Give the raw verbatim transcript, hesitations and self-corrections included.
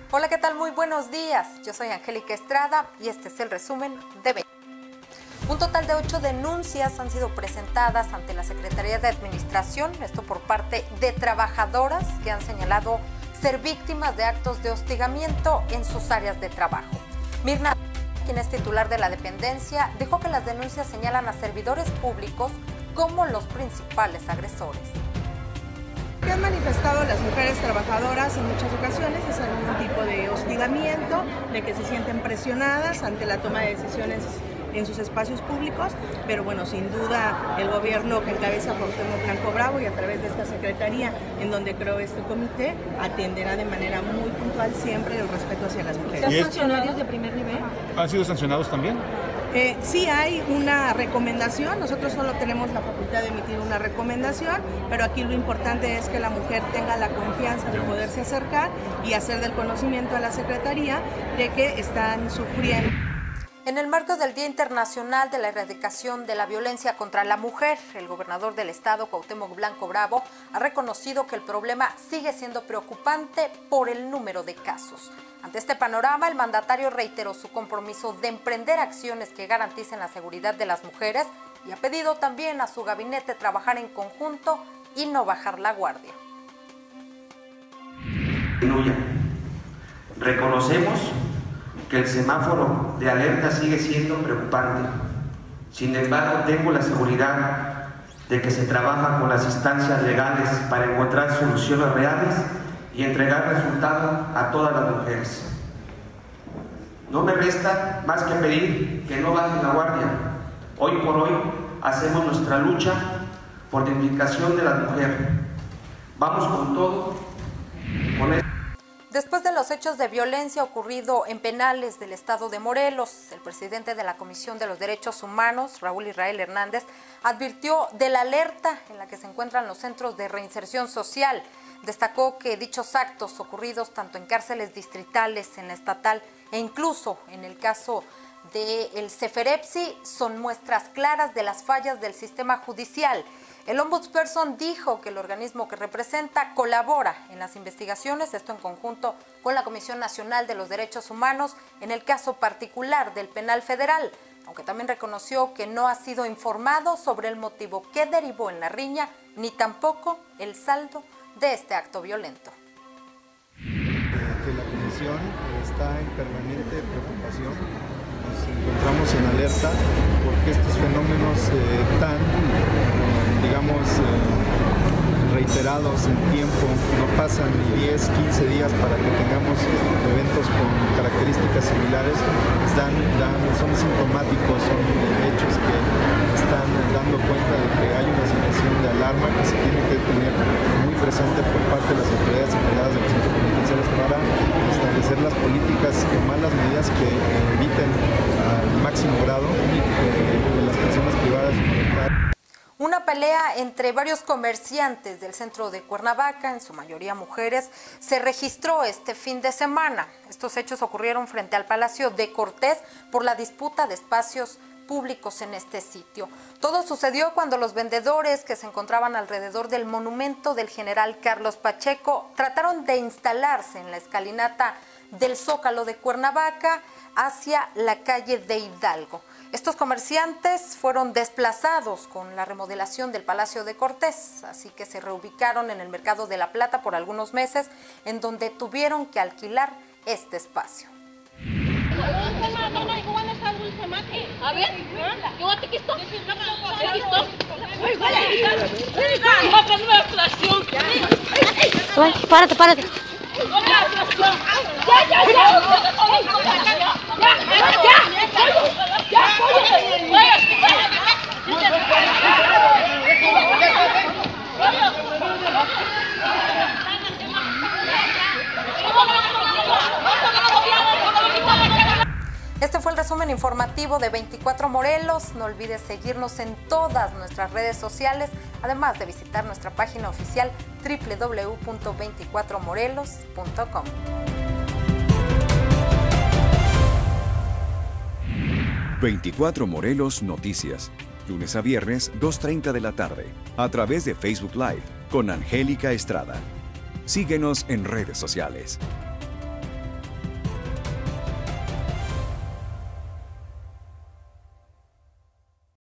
Hola, ¿qué tal? Muy buenos días. Yo soy Angélica Estrada y este es el resumen de veinte. Un total de ocho denuncias han sido presentadas ante la Secretaría de Administración, esto por parte de trabajadoras que han señalado ser víctimas de actos de hostigamiento en sus áreas de trabajo. Mirna, quien es titular de la dependencia, dijo que las denuncias señalan a servidores públicos como los principales agresores. ¿Qué han manifestado las mujeres trabajadoras en muchas ocasiones? Es algún tipo de hostigamiento, de que se sienten presionadas ante la toma de decisiones en sus espacios públicos, pero bueno, sin duda el gobierno que encabeza Cuauhtémoc Blanco Bravo y a través de esta secretaría en donde creó este comité, atenderá de manera muy puntual siempre el respeto hacia las mujeres. ¿Son funcionarios de primer nivel? ¿Han sido sancionados también? Eh, sí hay una recomendación, nosotros solo tenemos la facultad de emitir una recomendación, pero aquí lo importante es que la mujer tenga la confianza de poderse acercar y hacer del conocimiento a la Secretaría de que están sufriendo. En el marco del Día Internacional de la Erradicación de la Violencia contra la Mujer, el gobernador del estado, Cuauhtémoc Blanco Bravo, ha reconocido que el problema sigue siendo preocupante por el número de casos. Ante este panorama, el mandatario reiteró su compromiso de emprender acciones que garanticen la seguridad de las mujeres y ha pedido también a su gabinete trabajar en conjunto y no bajar la guardia. Reconocemos que el semáforo de alerta sigue siendo preocupante. Sin embargo, tengo la seguridad de que se trabaja con las instancias legales para encontrar soluciones reales y entregar resultados a todas las mujeres. No me resta más que pedir que no bajen la guardia. Hoy por hoy hacemos nuestra lucha por la dignificación de la mujer. Vamos con todo, con esto. Después de los hechos de violencia ocurrido en penales del estado de Morelos, el presidente de la Comisión de los Derechos Humanos, Raúl Israel Hernández, advirtió de la alerta en la que se encuentran los centros de reinserción social. Destacó que dichos actos ocurridos tanto en cárceles distritales, en la estatal e incluso en el caso del Ceferepsi son muestras claras de las fallas del sistema judicial. El ombudsperson dijo que el organismo que representa colabora en las investigaciones, esto en conjunto con la Comisión Nacional de los Derechos Humanos, en el caso particular del penal federal, aunque también reconoció que no ha sido informado sobre el motivo que derivó en la riña, ni tampoco el saldo de este acto violento. Que la Comisión está en permanente preocupación, nos encontramos en alerta porque estos fenómenos eh, tan digamos, eh, reiterados en tiempo, no pasan ni diez, quince días para que tengamos eventos con características similares, están, dan, son sintomáticos, son hechos que están dando cuenta de que hay una situación de alarma que se tiene que tener muy presente por parte de las autoridades encargadas de los centros penitenciarios para establecer las políticas, tomar las medidas que eviten al máximo grado que las personas privadas de libertad. Una pelea entre varios comerciantes del centro de Cuernavaca, en su mayoría mujeres, se registró este fin de semana. Estos hechos ocurrieron frente al Palacio de Cortés por la disputa de espacios públicos en este sitio. Todo sucedió cuando los vendedores que se encontraban alrededor del monumento del general Carlos Pacheco trataron de instalarse en la escalinata del Zócalo de Cuernavaca hacia la calle de Hidalgo. Estos comerciantes fueron desplazados con la remodelación del Palacio de Cortés, así que se reubicaron en el Mercado de la Plata por algunos meses, en donde tuvieron que alquilar este espacio. Párate, párate. Este fue el resumen informativo de veinticuatro Morelos. No olvides seguirnos en todas nuestras redes sociales, además de visitar nuestra página oficial doble u doble u doble u punto veinticuatro morelos punto com. veinticuatro Morelos Noticias, lunes a viernes, dos treinta de la tarde, a través de Facebook Live, con Angélica Estrada. Síguenos en redes sociales.